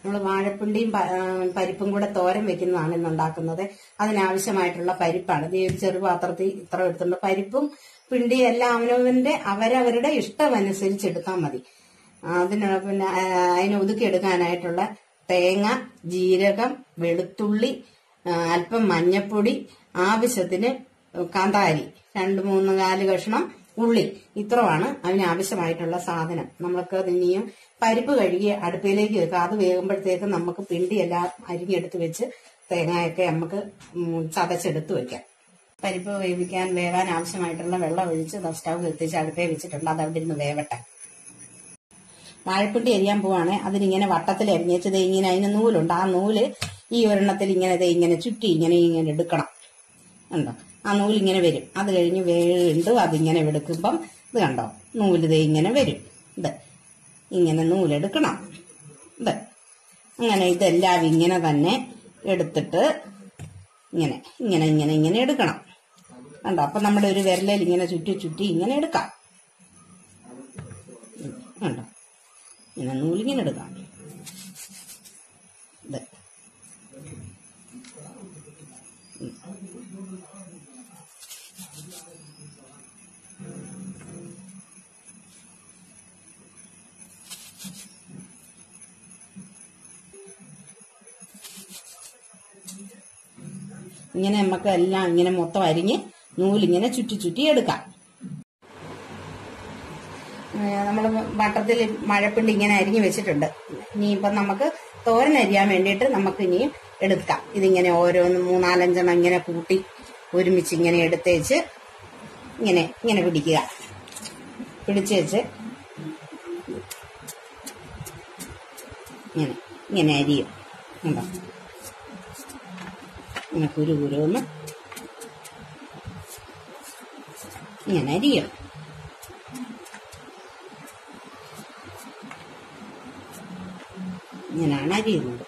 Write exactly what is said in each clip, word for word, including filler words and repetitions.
നമ്മൾ വാഴപ്പിണ്ടിയും പരിപ്പും കൂടെ തോരൻ വെക്കുന്നതാണ് ഇന്ന് ഉണ്ടാക്കുന്നത്. അതിനാവശ്യമായിട്ടുള്ള പരിപ്പാണ്. ഇത് ഒരു ചെറുപാത്രത്തിൽ ഇത്ര എടുത്തിട്ടുണ്ട്. പരിപ്പും പിണ്ടിയും എല്ലാം അവനവന്റെ അവരവരുടെ ഇഷ്ടമനുസരിച്ച് എടുത്താൽ മതി. അതിന് പിന്നെ അതിനെ ഒതുക്കിയെടുക്കാനായിട്ടുള്ള തേങ്ങ, ജീരകം, വെളുത്തുള്ളി, അല്പം മഞ്ഞപ്പൊടി, ആവശ്യത്തിന് കാന്താരി, രണ്ട് മൂന്ന് നാല് കഷ്ണം ഉള്ളി, ഇത്രയാണ് അതിനാവശ്യമായിട്ടുള്ള സാധനം. നമ്മൾക്ക് ഇനിയും പരിപ്പ് കഴുകി അടുപ്പിലേക്ക് വെക്കുക. അത് വേകുമ്പോഴത്തേക്ക് നമുക്ക് പിണ്ടിയെല്ലാം അരിഞ്ഞെടുത്ത് വെച്ച് തേങ്ങയൊക്കെ നമുക്ക് ചതച്ചെടുത്ത് വെക്കാം. പരിപ്പ് വേവിക്കാൻ വേവാൻ ആവശ്യമായിട്ടുള്ള വെള്ളം ഒഴിച്ച് സ്റ്റൗ കത്തിച്ച് അടുപ്പേ വെച്ചിട്ടുണ്ട്. അത് അവിടെ ഇരുന്ന് വേവട്ടെ. വാഴപ്പിണ്ടി അരിയാൻ പോവാണ്. അതിനിങ്ങനെ വട്ടത്തിൽ അരിഞ്ഞത് ഇങ്ങനെ അതിന് നൂലുണ്ട്. ആ നൂല് ഈ ഒരെണ്ണത്തിൽ ഇങ്ങനെ ഇങ്ങനെ ചുറ്റി ഇങ്ങനെ ഇങ്ങനെ എടുക്കണം. ഉണ്ടോ? ആ നൂലിങ്ങനെ വരും. അത് കഴിഞ്ഞ് വീണ്ടും അതിങ്ങനെ എടുക്കുമ്പം ഇത് കണ്ടോ, നൂല് ഇത് ഇങ്ങനെ വരും. ഇത് ഇങ്ങനെ നൂലെടുക്കണം. ഇത് അങ്ങനെ ഇതെല്ലാം ഇങ്ങനെ തന്നെ എടുത്തിട്ട് ഇങ്ങനെ ഇങ്ങനെ ഇങ്ങനെ ഇങ്ങനെ എടുക്കണം. കണ്ടോ? അപ്പൊ നമ്മുടെ ഒരു വിരലിൽ ഇങ്ങനെ ചുറ്റി ചുറ്റി ഇങ്ങനെ എടുക്കാം. കണ്ടോ? ഇങ്ങനെ നൂലിങ്ങനെ എടുക്കാം. ഇത് ഇങ്ങനെ നമുക്ക് എല്ലാം ഇങ്ങനെ മൊത്തം അരിഞ്ഞ് നൂലിങ്ങനെ ചുറ്റി ചുറ്റി എടുക്കാം. നമ്മൾ വട്ടത്തിൽ മഴപ്പിണ്ടി ഇങ്ങനെ അരിഞ്ഞു വെച്ചിട്ടുണ്ട്. ഇനിയിപ്പം നമുക്ക് തോരൻ അരിയാൻ വേണ്ടിയിട്ട് നമുക്ക് ഇനിയും എടുക്കാം. ഇതിങ്ങനെ ഓരോന്ന് മൂന്നാലഞ്ചെണ്ണം ഇങ്ങനെ കൂട്ടി ഒരുമിച്ച് ഇങ്ങനെ എടുത്തേച്ച് ഇങ്ങനെ ഇങ്ങനെ പിടിക്കുക. പിടിച്ചു വെച്ച് ഇങ്ങനെ ഇങ്ങനെ അരിയും. ഉണ്ടോ? ഇങ്ങനെ കുരു കുരുന്ന് ഇങ്ങനെ അരിയും. ഇങ്ങനെയാണ് അരിയുന്നത്.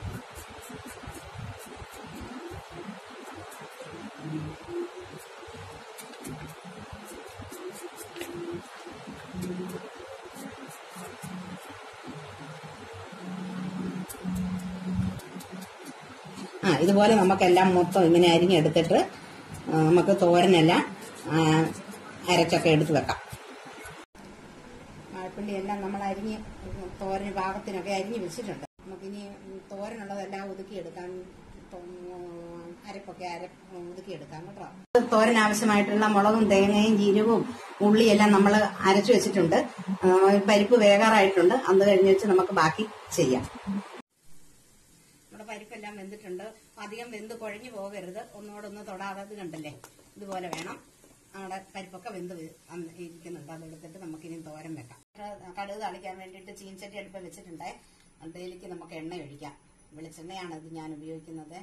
ആ ഇതുപോലെ നമുക്കെല്ലാം മൊത്തം ഇങ്ങനെ അരിഞ്ഞെടുത്തിട്ട് നമുക്ക് തോരനെല്ലാം അരച്ചൊക്കെ എടുത്ത് വെക്കാം. വാഴപ്പിണ്ടി എല്ലാം നമ്മൾ അരിഞ്ഞ് തോരന് പാകത്തിനൊക്കെ അരിഞ്ഞ് വെച്ചിട്ടുണ്ട്. നമുക്കിനി തോരനുള്ളതെല്ലാം ഒതുക്കിയെടുക്കാൻ അരപ്പൊക്കെ അര ഒതുക്കിയെടുക്കാം കേട്ടോ. തോരൻ ആവശ്യമായിട്ടുള്ള മുളകും തേങ്ങയും ജീരകവും ഉള്ളിയെല്ലാം നമ്മൾ അരച്ചു വെച്ചിട്ടുണ്ട്. പരിപ്പ് വേകാറായിട്ടുണ്ട്. അത് കഴിഞ്ഞ് വെച്ച് നമുക്ക് ബാക്കി ചെയ്യാം. നമ്മുടെ പരിപ്പെല്ലാം വെന്തിട്ടുണ്ട്. അധികം വെന്ത് കുഴഞ്ഞു പോകരുത്. ഒന്നോടൊന്ന് തൊടാതെ അത് കണ്ടല്ലേ, ഇതുപോലെ വേണം. അവിടെ പരിപ്പൊക്കെ വെന്ത് ഇരിക്കുന്നുണ്ട്. അതെടുത്തിട്ട് നമുക്കിനി തോരൻ വെക്കാം. കടുക് താളിക്കാൻ വേണ്ടിയിട്ട് ചീൻചട്ടി അടുപ്പ് വെച്ചിട്ടുണ്ട്. അതിലേക്ക് നമുക്ക് എണ്ണ ഒഴിക്കാം. വെളിച്ചെണ്ണയാണ് ഇത് ഞാൻ ഉപയോഗിക്കുന്നത്.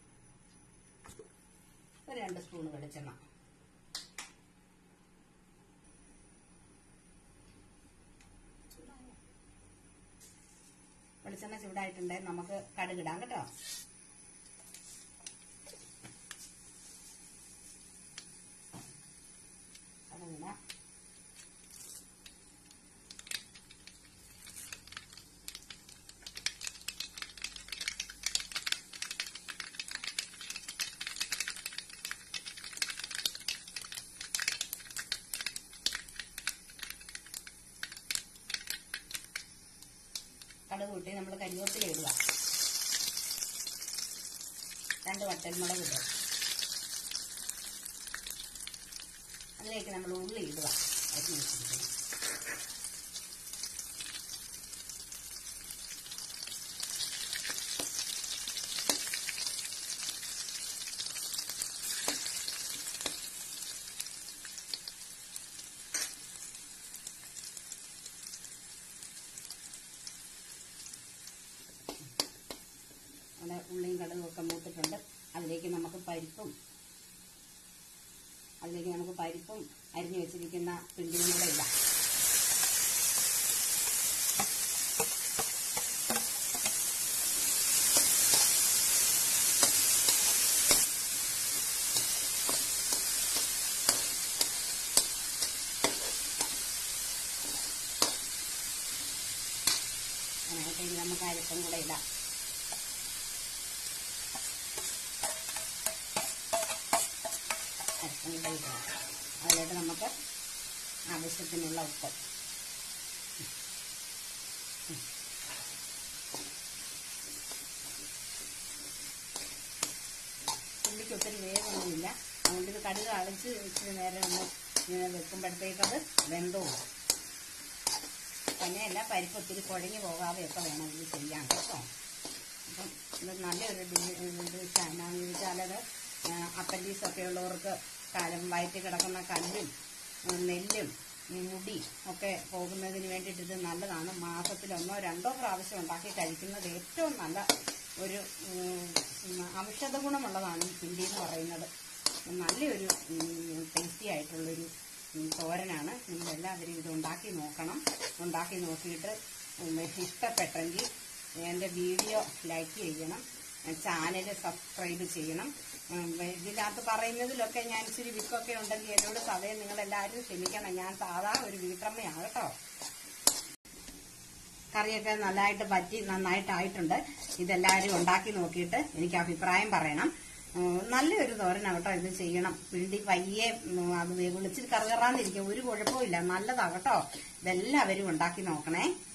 ഒരു രണ്ട് സ്പൂൺ വെളിച്ചെണ്ണ. വെളിച്ചെണ്ണ ചൂടായിട്ടുണ്ട്. നമുക്ക് കടുകിടാം കേട്ടോ. കടുകിടാം. കടുക് കൂട്ടി നമ്മൾ കരിവേപ്പില ഇടുക. രണ്ട് വറ്റൽമുളക് ഇടുക. അതിലേക്ക് നമ്മൾ ഉള്ളി ഇടുക. അരിഞ്ഞ് വെച്ചിരിക്കണം. അവിടെ ഉള്ളിയും കടുകും ഒക്കെ മൂത്തിട്ടുണ്ട്. അതിലേക്ക് നമുക്ക് പരിപ്പും അതിലേക്ക് നമുക്ക് പരിപ്പും അരിഞ്ഞു വെച്ചിരിക്കുന്ന പിണ്ടിയും കൂടെ ഇടാം. അതിനായിട്ട് നമുക്ക് അല്പം കൂടെ ഇടാം. അല്പം കൂടെ ഇടാം. അതിലോട്ട് നമുക്ക് ആവശ്യത്തിനുള്ള ഉപ്പ്. ഉള്ളിക്ക് ഒത്തിരി വേഗമൊന്നുമില്ല, അതുകൊണ്ട് ഇത് കടുക് അടച്ച് ഇച്ചിരി നേരം ഒന്ന് ഇങ്ങനെ വെക്കുമ്പോഴത്തേക്കത് വെന്തോ. തന്നെയല്ല, പരിപ്പ് ഒത്തിരി കുഴഞ്ഞു പോകാതെയൊക്കെ വേണം ഇത് ചെയ്യാൻ കേട്ടോ. അപ്പം ഇത് നല്ലൊരു ഡിഷ് എന്നാന്ന് ചോദിച്ചാലത് അപ്പൻഡീസൊക്കെ ഉള്ളവർക്ക് കാലം വയറ്റി കിടക്കുന്ന കല്ലും നെല്ലും മുടി ഒക്കെ പോകുന്നതിന് വേണ്ടിയിട്ട് ഇത് നല്ലതാണ്. മാസത്തിലൊന്നോ രണ്ടോ പ്രാവശ്യം ഉണ്ടാക്കി കഴിക്കുന്നത് ഏറ്റവും നല്ല ഒരു ഔഷധ ഗുണമുള്ളതാണ് ഈ പിണ്ടി എന്ന് പറയുന്നത്. നല്ലൊരു ടേസ്റ്റി ആയിട്ടുള്ളൊരു തോരനാണ്. നിങ്ങളെല്ലാവരും ഇത് ഉണ്ടാക്കി നോക്കണം. ഉണ്ടാക്കി നോക്കിയിട്ട് ഇഷ്ടപ്പെട്ടെങ്കിൽ എൻ്റെ വീഡിയോ ലൈക്ക് ചെയ്യണം, ചാനൽ സബ്സ്ക്രൈബ് ചെയ്യണം. ഇതിനകത്ത് പറയുന്നതിലൊക്കെ ഞാൻ ഇച്ചിരി വിക്കൊക്കെ ഉണ്ടെങ്കിൽ എന്നോട് സമയം നിങ്ങളെല്ലാവരും ക്ഷമിക്കണം. ഞാൻ സാധാ ഒരു വീട്ടമ്മയാണ് കേട്ടോ. കറിയൊക്കെ നല്ലതായിട്ട് പറ്റി നന്നായിട്ടായിട്ടുണ്ട്. ഇതെല്ലാവരും ഉണ്ടാക്കി നോക്കിയിട്ട് എനിക്ക് അഭിപ്രായം പറയണം. നല്ലൊരു തോരനാകട്ടോ, ഇത് ചെയ്യണം. പിണ്ടി പയ്യെ അത് വിളിച്ചിട്ട് കറുകറാന്നിരിക്കും, ഒരു കുഴപ്പമില്ല, നല്ലതാകട്ടോ. ഇതെല്ലാവരും ഉണ്ടാക്കി നോക്കണേ.